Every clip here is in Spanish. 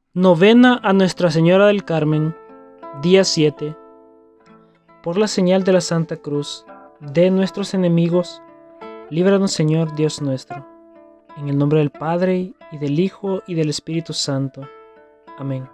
Novena a Nuestra Señora del Carmen, día 7. Por la señal de la Santa Cruz de nuestros enemigos, líbranos, Señor Dios nuestro. En el nombre del Padre, y del Hijo, y del Espíritu Santo. Amén.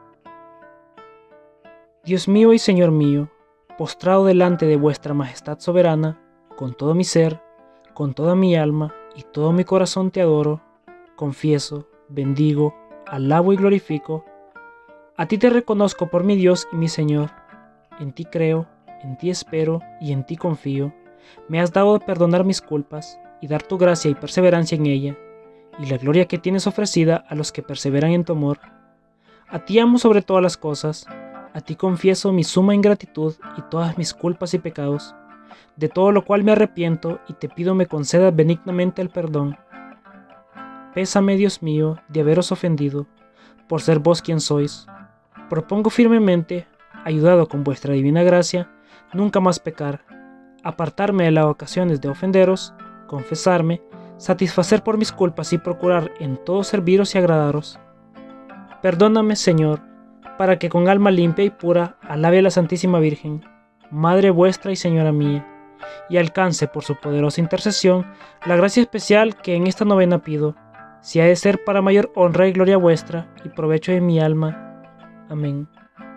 Dios mío y Señor mío, postrado delante de vuestra majestad soberana, con todo mi ser, con toda mi alma y todo mi corazón te adoro, confieso, bendigo, alabo y glorifico. A ti te reconozco por mi Dios y mi Señor. En ti creo, en ti espero y en ti confío. Me has dado de perdonar mis culpas y dar tu gracia y perseverancia en ella, y la gloria que tienes ofrecida a los que perseveran en tu amor. A ti amo sobre todas las cosas, a ti confieso mi suma ingratitud y todas mis culpas y pecados, de todo lo cual me arrepiento y te pido me concedas benignamente el perdón. Pésame, Dios mío, de haberos ofendido, por ser vos quien sois. Propongo firmemente, ayudado con vuestra divina gracia, nunca más pecar, apartarme de las ocasiones de ofenderos, confesarme, satisfacer por mis culpas y procurar en todo serviros y agradaros. Perdóname, Señor, para que con alma limpia y pura alabe a la Santísima Virgen, Madre vuestra y Señora mía, y alcance por su poderosa intercesión la gracia especial que en esta novena pido, si ha de ser para mayor honra y gloria vuestra y provecho de mi alma. Amén.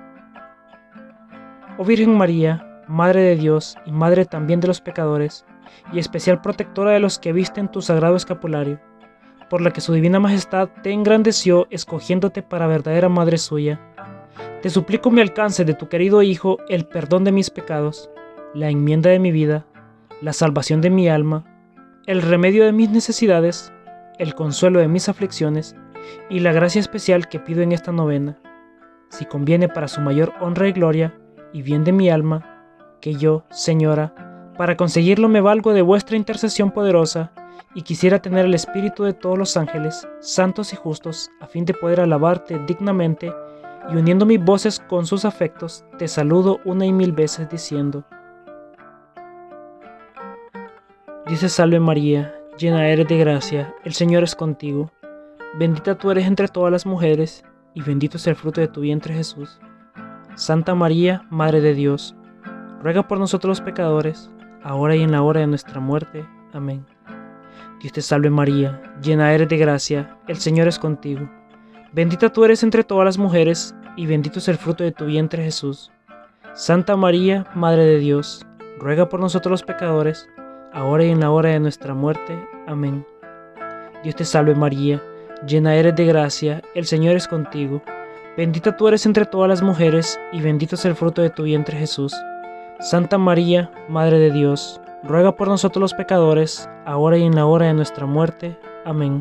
Oh Virgen María, Madre de Dios y Madre también de los pecadores, y especial protectora de los que visten tu sagrado escapulario, por la que su divina majestad te engrandeció escogiéndote para verdadera madre suya, te suplico me alcance de tu querido Hijo el perdón de mis pecados, la enmienda de mi vida, la salvación de mi alma, el remedio de mis necesidades, el consuelo de mis aflicciones y la gracia especial que pido en esta novena, si conviene para su mayor honra y gloria y bien de mi alma, que yo, Señora, para conseguirlo me valgo de vuestra intercesión poderosa y quisiera tener el espíritu de todos los ángeles, santos y justos, a fin de poder alabarte dignamente, y uniendo mis voces con sus afectos, te saludo una y mil veces diciendo: Dios te salve María, llena eres de gracia, el Señor es contigo. Bendita tú eres entre todas las mujeres, y bendito es el fruto de tu vientre Jesús. Santa María, Madre de Dios, ruega por nosotros los pecadores, ahora y en la hora de nuestra muerte. Amén. Dios te salve María, llena eres de gracia, el Señor es contigo. Bendita tú eres entre todas las mujeres, y bendito es el fruto de tu vientre Jesús. Santa María, Madre de Dios, ruega por nosotros los pecadores, ahora y en la hora de nuestra muerte. Amén. Dios te salve María, llena eres de gracia, el Señor es contigo. Bendita tú eres entre todas las mujeres, y bendito es el fruto de tu vientre Jesús. Santa María, Madre de Dios, ruega por nosotros los pecadores, ahora y en la hora de nuestra muerte. Amén.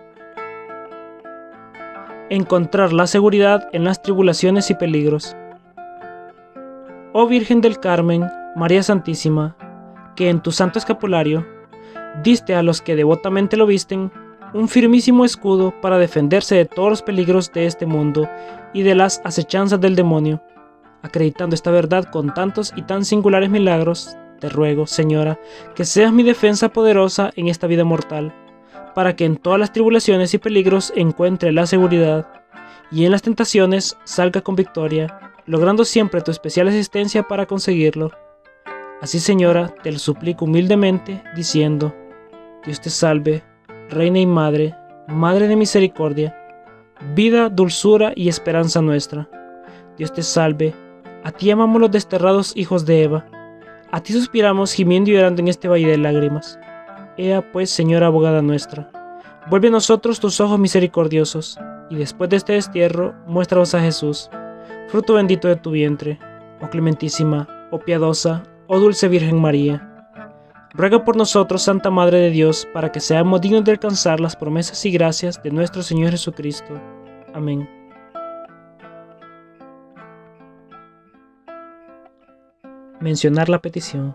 Encontrar la seguridad en las tribulaciones y peligros. Oh Virgen del Carmen, María Santísima, que en tu santo escapulario diste a los que devotamente lo visten un firmísimo escudo para defenderse de todos los peligros de este mundo y de las acechanzas del demonio. Acreditando esta verdad con tantos y tan singulares milagros, te ruego, Señora, que seas mi defensa poderosa en esta vida mortal, para que en todas las tribulaciones y peligros encuentre la seguridad, y en las tentaciones salga con victoria, logrando siempre tu especial asistencia para conseguirlo. Así, Señora, te lo suplico humildemente, diciendo: Dios te salve, Reina y Madre, Madre de misericordia, vida, dulzura y esperanza nuestra. Dios te salve, a ti amamos los desterrados hijos de Eva, a ti suspiramos gimiendo y llorando en este valle de lágrimas. Ea pues, Señora abogada nuestra, vuelve a nosotros tus ojos misericordiosos, y después de este destierro, muéstranos a Jesús, fruto bendito de tu vientre. Oh clementísima, oh piadosa, oh dulce Virgen María, ruega por nosotros, Santa Madre de Dios, para que seamos dignos de alcanzar las promesas y gracias de nuestro Señor Jesucristo. Amén. Mencionar la petición.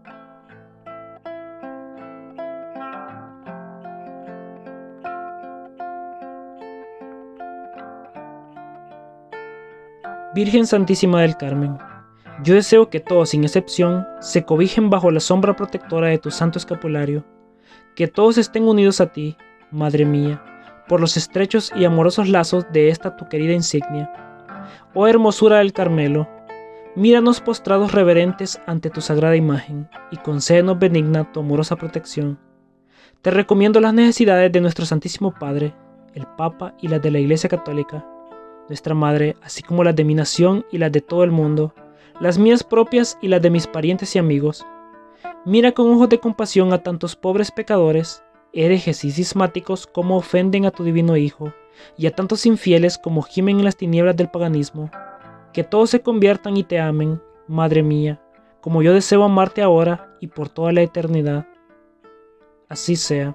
Virgen Santísima del Carmen, yo deseo que todos, sin excepción, se cobijen bajo la sombra protectora de tu santo escapulario, que todos estén unidos a ti, Madre mía, por los estrechos y amorosos lazos de esta tu querida insignia. Oh hermosura del Carmelo, míranos postrados reverentes ante tu sagrada imagen, y concédenos benigna tu amorosa protección. Te recomiendo las necesidades de nuestro Santísimo Padre, el Papa y las de la Iglesia Católica, nuestra Madre, así como las de mi nación y las de todo el mundo, las mías propias y las de mis parientes y amigos. Mira con ojos de compasión a tantos pobres pecadores, herejes y cismáticos como ofenden a tu divino Hijo, y a tantos infieles como gimen en las tinieblas del paganismo. Que todos se conviertan y te amen, Madre mía, como yo deseo amarte ahora y por toda la eternidad. Así sea.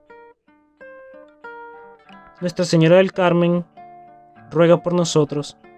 Nuestra Señora del Carmen, ruega por nosotros.